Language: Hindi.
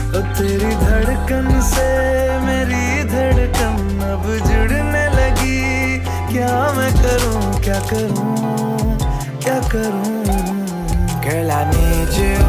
ओ तेरी धड़कन से मेरी धड़कन अब जुड़ने लगी। क्या मैं करूं क्या करूं क्या करूं? Girl, I need you.